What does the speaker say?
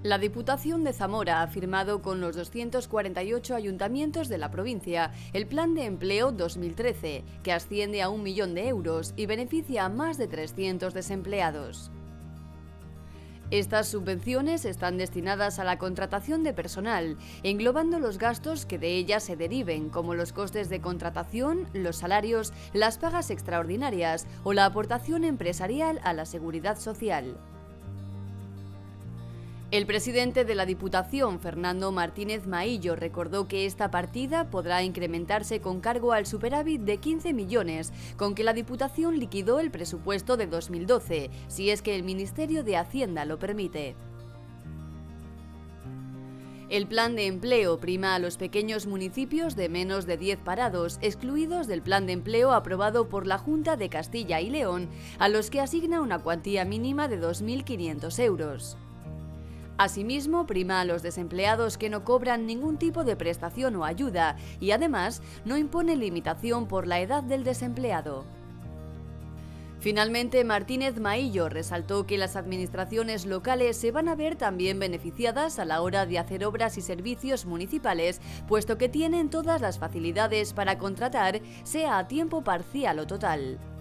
La Diputación de Zamora ha firmado con los 248 ayuntamientos de la provincia el Plan de Empleo 2013, que asciende a 1 millón de euros y beneficia a más de 300 desempleados. Estas subvenciones están destinadas a la contratación de personal, englobando los gastos que de ellas se deriven, como los costes de contratación, los salarios, las pagas extraordinarias o la aportación empresarial a la seguridad social. El presidente de la Diputación, Fernando Martínez Maillo, recordó que esta partida podrá incrementarse con cargo al superávit de 15 millones, con que la Diputación liquidó el presupuesto de 2012, si es que el Ministerio de Hacienda lo permite. El plan de empleo prima a los pequeños municipios de menos de 10 parados, excluidos del plan de empleo aprobado por la Junta de Castilla y León, a los que asigna una cuantía mínima de 2.500 euros. Asimismo, prima a los desempleados que no cobran ningún tipo de prestación o ayuda y además no impone limitación por la edad del desempleado. Finalmente, Martínez Maillo resaltó que las administraciones locales se van a ver también beneficiadas a la hora de hacer obras y servicios municipales, puesto que tienen todas las facilidades para contratar, sea a tiempo parcial o total.